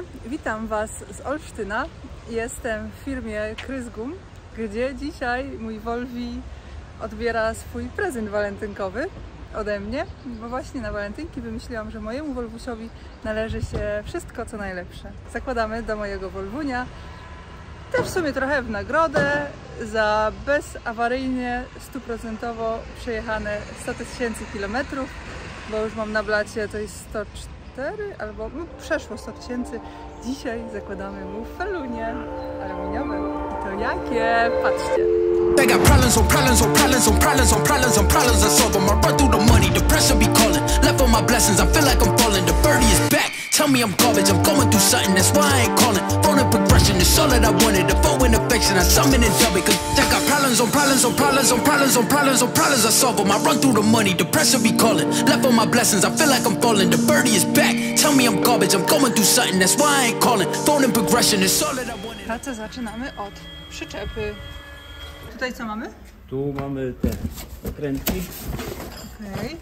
witam Was z Olsztyna. Jestem w firmie Krysgum, gdzie dzisiaj mój Volvi odbiera swój prezent walentynkowy ode mnie, bo właśnie na walentynki wymyśliłam, że mojemu Volvusiowi należy się wszystko co najlepsze. Zakładamy do mojego Volvunia też w sumie trochę w nagrodę za bezawaryjnie 100% przejechane 100 000 kilometrów, bo już mam na blacie to jest 104 albo przeszło 100 000. Dzisiaj zakładamy mu felunie aluminiowe. I to jakie? Patrzcie! They got problems on problems on problems on problems on problems on problems I solve them. I run through the money, the pressure be calling. Left on my blessings, I feel like I'm falling. The birdie is back, tell me I'm garbage. I'm going through something, that's why I ain't calling. Phone and progression is all that I wanted. The phone and affection, I summon and dub it. Cause I got problems on problems on problems on problems on problems on problems I solve them. I run through the money, the pressure be calling. Left on my blessings, I feel like I'm falling. The birdie is back, tell me I'm garbage. I'm going through something, that's why I ain't calling. Phone and progression is all that I wanted. Pracę zaczynamy od przyczepy. Tutaj co mamy? Tu mamy te krętki. Okej.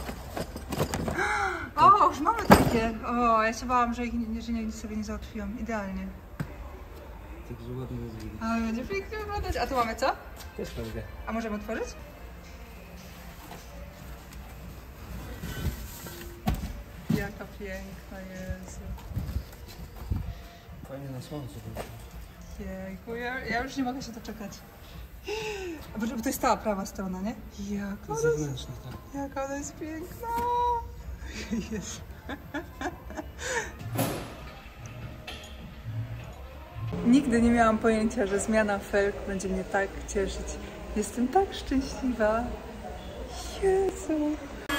O, już mamy takie. O, ja się bałam, że nigdy sobie nie załatwiłam. Idealnie. Także ładnie zrobić. Ale będzie pięknie wyglądać. A tu mamy co? Też fajnie. A możemy otworzyć? Jaka piękna jest. Fajnie na słońcu. Jejku, ja już nie mogę się doczekać. Bo to jest ta prawa strona, nie? To zewnętrzne, tak. Jaka ona jest piękna! Jest. Nigdy nie miałam pojęcia, że zmiana felg będzie mnie tak cieszyć. Jestem tak szczęśliwa. Jezu!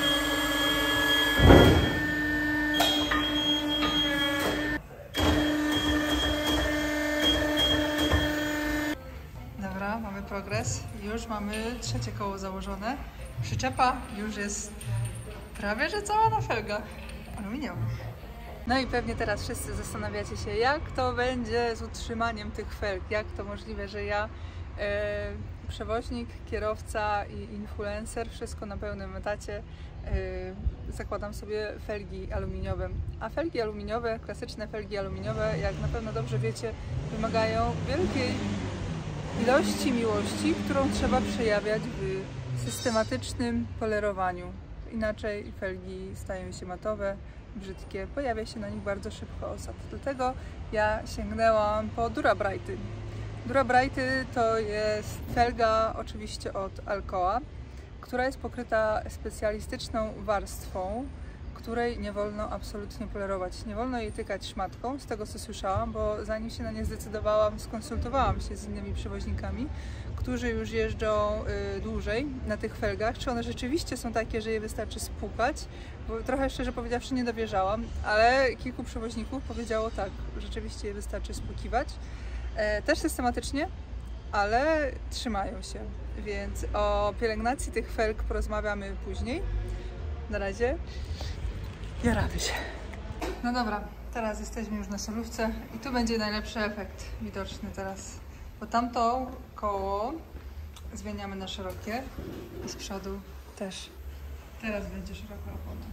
Dobra, mamy progres. Już mamy trzecie koło założone. Przyczepa już jest prawie że cała na felgach aluminiowych. No i pewnie teraz wszyscy zastanawiacie się, jak to będzie z utrzymaniem tych felg. Jak to możliwe, że ja, przewoźnik, kierowca i influencer, wszystko na pełnym etacie, zakładam sobie felgi aluminiowe. A felgi aluminiowe, klasyczne felgi aluminiowe, jak na pewno dobrze wiecie, wymagają wielkiej ilości miłości, którą trzeba przejawiać w systematycznym polerowaniu. Inaczej felgi stają się matowe, brzydkie, pojawia się na nich bardzo szybko osad. Dlatego ja sięgnęłam po Dura-Brighty. Dura-Brighty to jest felga oczywiście od Alcoa, która jest pokryta specjalistyczną warstwą, której nie wolno absolutnie polerować. Nie wolno jej tykać szmatką, z tego co słyszałam, bo zanim się na nie zdecydowałam, skonsultowałam się z innymi przewoźnikami, którzy już jeżdżą dłużej na tych felgach, czy one rzeczywiście są takie, że je wystarczy spłukać, bo trochę szczerze powiedziawszy nie dowierzałam, ale kilku przewoźników powiedziało tak, rzeczywiście je wystarczy spłukiwać. Też systematycznie, ale trzymają się, więc o pielęgnacji tych felg porozmawiamy później. Na razie jaramy się. No dobra, teraz jesteśmy już na solówce i tu będzie najlepszy efekt widoczny teraz, bo tamto koło zmieniamy na szerokie i z przodu też. Teraz będzie szeroka opona.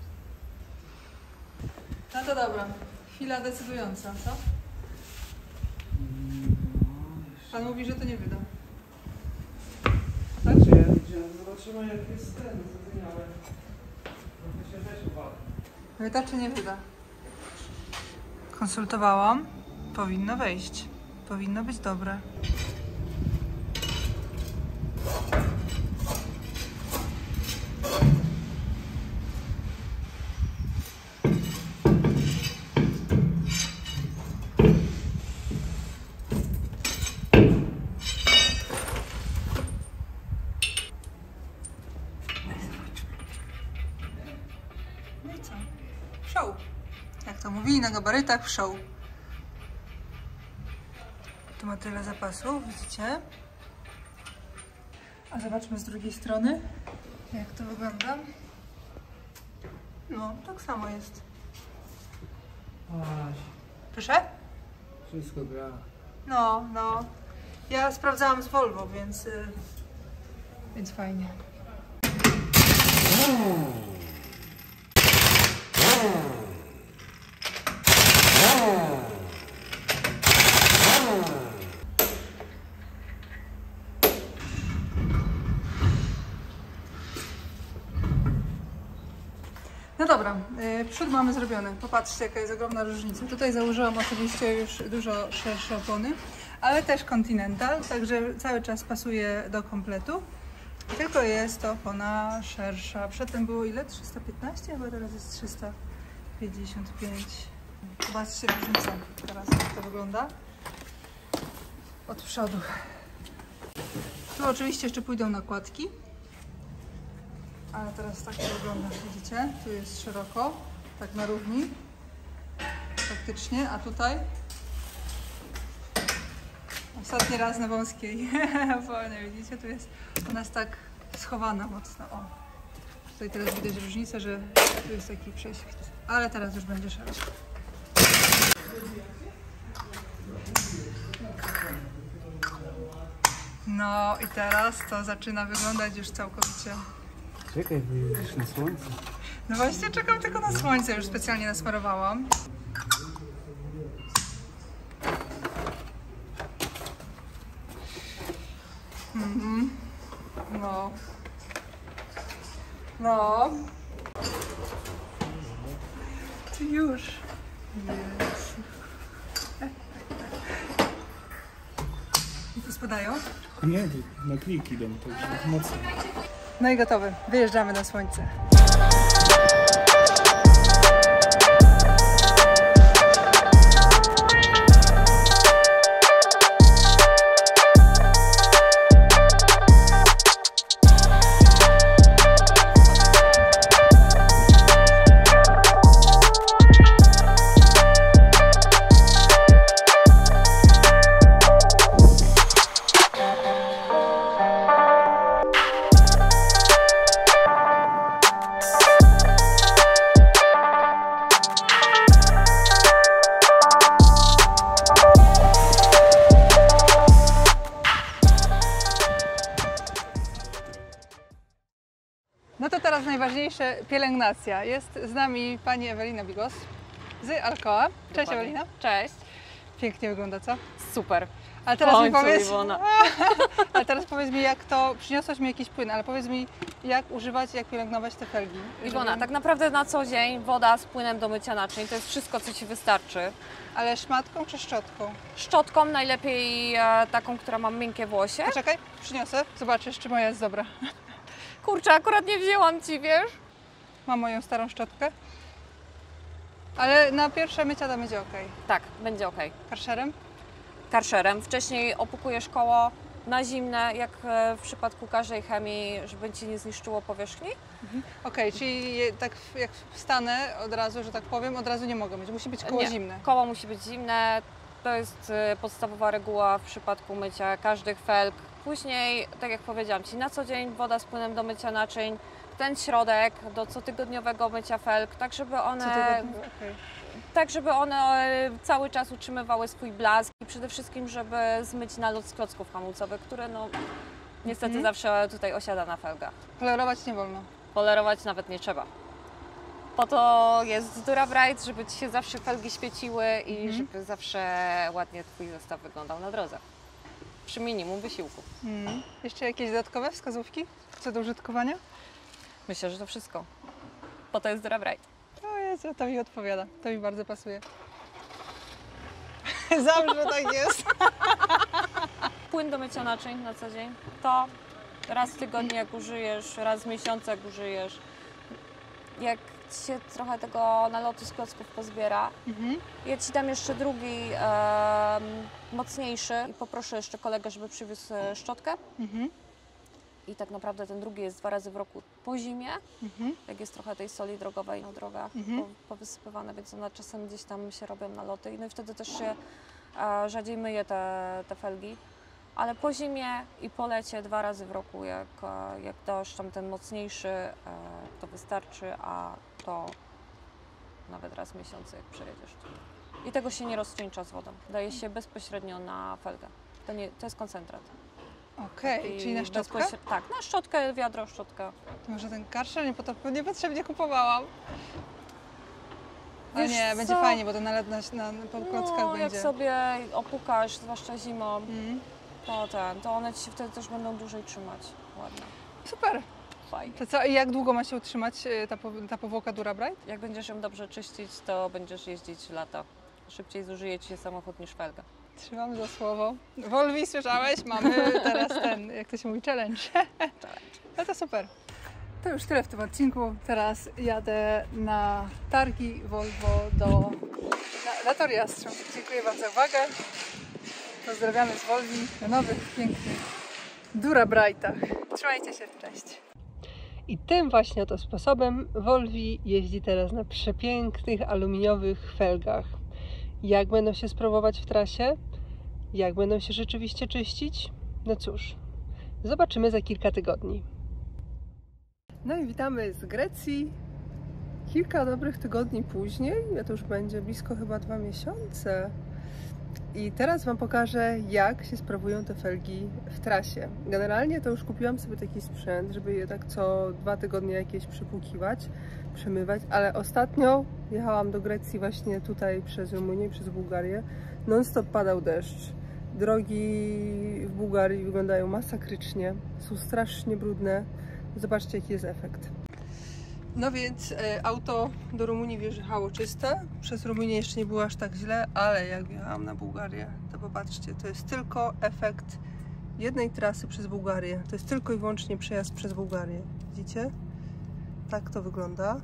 No to dobra, chwila decydująca, co? Pan mówi, że to nie wyda. Tak? Zobaczymy jak jest ten zrozumiałe. Trochę się też uwagę. Wyda czy nie wyda? Konsultowałam. Powinno wejść. Powinno być dobre. No i co? Show. Jak to mówili na gabarytach, show. Tu ma tyle zapasu, widzicie? A zobaczmy z drugiej strony, jak to wygląda. No, tak samo jest. Aś, Proszę? wszystko gra. No. Ja sprawdzałam z Volvo, więc fajnie. dobra, przód mamy zrobiony. Popatrzcie, jaka jest ogromna różnica. Tutaj założyłam oczywiście już dużo szersze opony, ale też Continental, także cały czas pasuje do kompletu. Tylko jest to opona szersza. Przedtem było ile? 315, a teraz jest 355. Zobaczcie różnicę teraz, jak to wygląda od przodu. Tu oczywiście jeszcze pójdą nakładki. Ale teraz tak to wygląda, widzicie? Tu jest szeroko, tak na równi, praktycznie, a tutaj ostatni raz na wąskiej, bo nie widzicie, tu jest u nas tak schowana mocno, o. Tutaj teraz widać różnicę, że tu jest taki prześwit, ale teraz już będzie szeroko. No i teraz to zaczyna wyglądać już całkowicie. Czekaj, wyjdziesz na słońce. No właśnie czekam tylko na słońce, już specjalnie nasmarowałam. No. No. To już. Jest. I tu spadają? Nie, na kliki idą, także mocno. No i gotowy. Wyjeżdżamy na słońce. No to teraz najważniejsze, pielęgnacja. Jest z nami pani Ewelina Bigos z Alcoa. Cześć Dokładnie. Ewelina. Cześć. Pięknie wygląda, co? Super. Ale teraz mi powiedz, Iwona. ale teraz powiedz mi, jak to, przyniosłaś mi jakiś płyn, ale powiedz mi, jak używać, jak pielęgnować te felgi. Iwona, żeby- tak naprawdę na co dzień woda z płynem do mycia naczyń to jest wszystko, co Ci wystarczy. Ale szmatką czy szczotką? Szczotką najlepiej taką, która ma miękkie włosie. Poczekaj, przyniosę, zobaczysz, czy moja jest dobra. Kurczę, akurat nie wzięłam Ci, wiesz? Mam moją starą szczotkę. Ale na pierwsze mycia to będzie ok. Tak, będzie ok. Karszerem? Karszerem. Wcześniej opukujesz koło na zimne, jak w przypadku każdej chemii, żeby Ci nie zniszczyło powierzchni. Okej, czyli tak jak wstanę od razu, że tak powiem, od razu nie mogę myć. Musi być koło Nie, zimne. koło musi być zimne. To jest podstawowa reguła w przypadku mycia każdych felg. Później, tak jak powiedziałam Ci, na co dzień woda z płynem do mycia naczyń, ten środek do cotygodniowego mycia felg, tak żeby one, tak żeby one cały czas utrzymywały swój blask i przede wszystkim, żeby zmyć nalot z klocków hamulcowych, które no niestety zawsze tutaj osiada na felgach. Polerować nie wolno. Polerować nawet nie trzeba. Po to jest Dura-Bright, żeby Ci się zawsze felgi świeciły i żeby zawsze ładnie Twój zestaw wyglądał na drodze. Przy minimum wysiłku. Jeszcze jakieś dodatkowe wskazówki co do użytkowania? Myślę, że to wszystko. Po to jest Dura-Bright. O Jezu, to mi odpowiada. To mi bardzo pasuje. Zawsze tak jest. Płyn do mycia naczyń na co dzień to raz w tygodniu jak użyjesz, raz w miesiącu jak użyjesz. Jak Ci się trochę tego nalotu z klocków pozbiera, ja Ci dam jeszcze drugi mocniejszy i poproszę jeszcze kolegę, żeby przywiózł szczotkę. I tak naprawdę ten drugi jest 2 razy w roku po zimie, jak jest trochę tej soli drogowej na drogach powysypywane, więc one czasem gdzieś tam się robią naloty. No i wtedy też się rzadziej myje te felgi. Ale po zimie i po lecie 2 razy w roku, jak dasz tam ten mocniejszy, to wystarczy, a to nawet raz w miesiącu, jak przejedziesz. I tego się nie rozcieńcza z wodą. Daje się bezpośrednio na felgę. To jest koncentrat. Okej, czyli na szczotkę? Tak, na szczotkę, wiadro, szczotkę. To może ten karszel niepotrzebnie kupowałam. Ale Wiesz nie, będzie co? fajnie, bo to na po klockach No, jak będzie. sobie opukasz, zwłaszcza zimą, to one Ci się wtedy też będą dłużej trzymać ładnie. Super. fajnie. To co, i jak długo ma się utrzymać ta powłoka Dura-Brite? Jak będziesz ją dobrze czyścić, to będziesz jeździć lata. Szybciej zużyje ci się samochód niż felga. Trzymam za słowo. Volvi, słyszałeś? Mamy teraz ten, jak to się mówi, challenge. No to super. To już tyle w tym odcinku. Teraz jadę na targi Volvo na Tor Jastrzęb. Dziękuję Wam za uwagę. Pozdrawiamy z Volvi na nowych, pięknych Dura-Brite'ach. Trzymajcie się, cześć. I tym właśnie oto sposobem Volvi jeździ teraz na przepięknych aluminiowych felgach. Jak będą się sprawować w trasie? Jak będą się rzeczywiście czyścić? No cóż, zobaczymy za kilka tygodni. No i witamy z Grecji. Kilka dobrych tygodni później, to już będzie blisko chyba 2 miesiące. I teraz Wam pokażę, jak się sprawują te felgi w trasie. Generalnie to już kupiłam sobie taki sprzęt, żeby je tak co 2 tygodnie jakieś przypłukiwać, przemywać, ale ostatnio jechałam do Grecji właśnie tutaj przez Rumunię i przez Bułgarię. Non-stop padał deszcz. Drogi w Bułgarii wyglądają masakrycznie, są strasznie brudne. Zobaczcie, jaki jest efekt. No więc auto do Rumunii wjechało czyste. Przez Rumunię jeszcze nie było aż tak źle, ale jak wjechałam na Bułgarię, to popatrzcie, to jest tylko efekt jednej trasy przez Bułgarię. To jest tylko i wyłącznie przejazd przez Bułgarię. Widzicie? Tak to wygląda.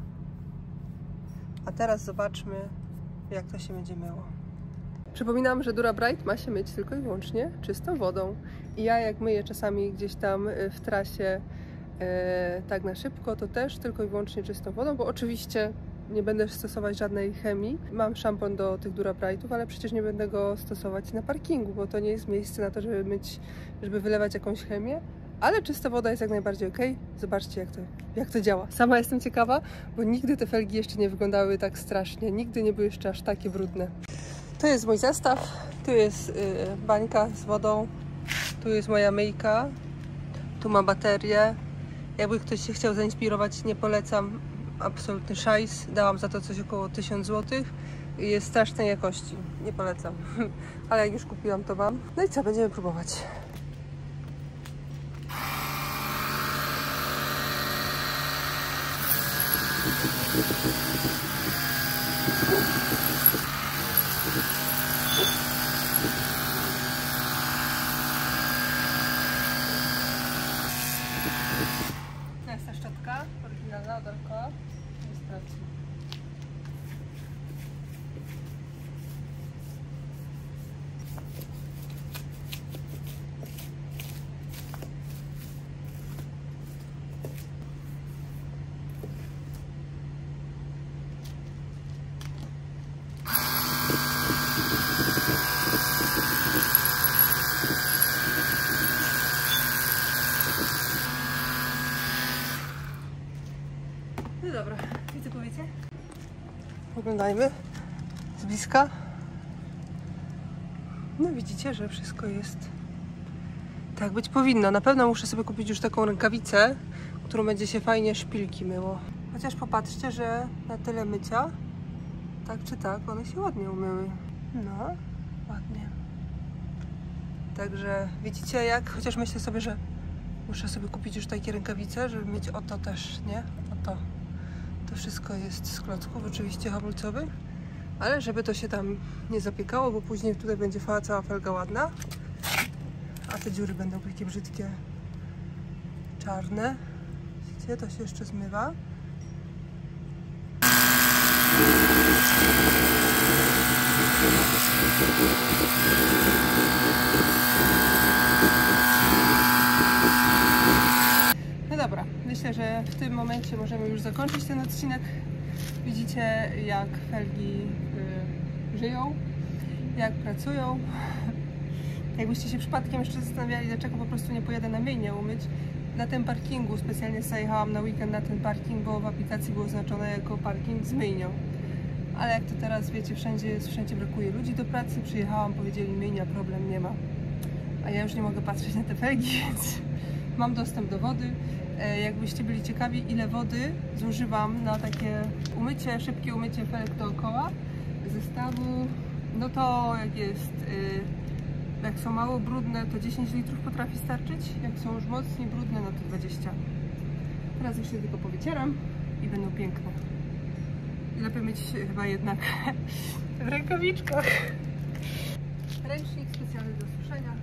A teraz zobaczmy, jak to się będzie myło. Przypominam, że Dura-Brite ma się myć tylko i wyłącznie czystą wodą. I ja jak myję czasami gdzieś tam w trasie tak na szybko, to też tylko i wyłącznie czystą wodą, bo oczywiście nie będę stosować żadnej chemii. Mam szampon do tych Dura-Brite'ów, ale przecież nie będę go stosować na parkingu, bo to nie jest miejsce na to, żeby myć, żeby wylewać jakąś chemię. Ale czysta woda jest jak najbardziej ok. Zobaczcie, jak to działa. Sama jestem ciekawa, bo nigdy te felgi jeszcze nie wyglądały tak strasznie. Nigdy nie były jeszcze aż takie brudne. To jest mój zestaw. Tu jest bańka z wodą. Tu jest moja myjka. Tu ma baterię. Jakby ktoś się chciał zainspirować, nie polecam. Absolutny szajs. Dałam za to coś około 1000 zł. I jest strasznej jakości. Nie polecam. Ale jak już kupiłam, to mam. No i co? Będziemy próbować. To jest ta szczotka oryginalna od Arco. Wystarczy. No dobra, i co powiecie? Oglądajmy z bliska. No widzicie, że wszystko jest tak być powinno. Na pewno muszę sobie kupić już taką rękawicę, którą będzie się fajnie szpilki myło. Chociaż popatrzcie, że na tyle mycia, tak czy tak, one się ładnie umyły. No, ładnie. Także widzicie jak, chociaż myślę sobie, że muszę sobie kupić już takie rękawice, żeby mieć oto też, nie? Oto. To wszystko jest z klocków, oczywiście hamulcowych, ale żeby to się tam nie zapiekało, bo później tutaj będzie cała felga ładna, a te dziury będą takie brzydkie, czarne. Widzicie, to się jeszcze zmywa. No dobra, myślę, że w tym momencie możemy już zakończyć ten odcinek. Widzicie, jak felgi żyją, jak pracują. Jakbyście się przypadkiem jeszcze zastanawiali, dlaczego po prostu nie pojadę na myjnię umyć, na tym parkingu specjalnie zajechałam na weekend na ten parking, bo w aplikacji było oznaczone jako parking z myjnią. Ale jak to teraz wiecie, wszędzie brakuje ludzi do pracy, przyjechałam, powiedzieli myjnia, problem nie ma. A ja już nie mogę patrzeć na te felgi, więc mam dostęp do wody. Jakbyście byli ciekawi, ile wody zużywam na takie umycie, szybkie umycie felg dookoła zestawu, no to jak są mało brudne, to 10 litrów potrafi starczyć, jak są już mocniej brudne, no to 20. teraz już się tylko powycieram i będą piękne. I lepiej mieć chyba jednak w rękawiczkach. Ręcznik specjalny do suszenia.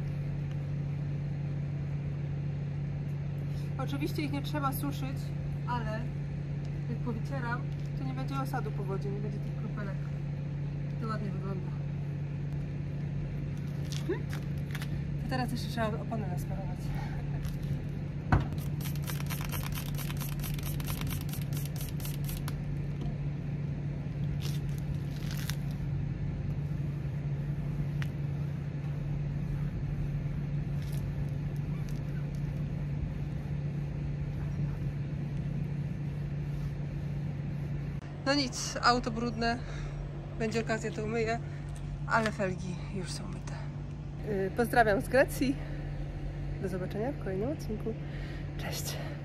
Oczywiście ich nie trzeba suszyć, ale jak powycieram, to nie będzie osadu po wodzie, nie będzie tych kropelek. To ładnie wygląda. A teraz jeszcze trzeba opony nasmarować. No nic, auto brudne, będzie okazja, to umyję, ale felgi już są myte. Pozdrawiam z Grecji, do zobaczenia w kolejnym odcinku, cześć!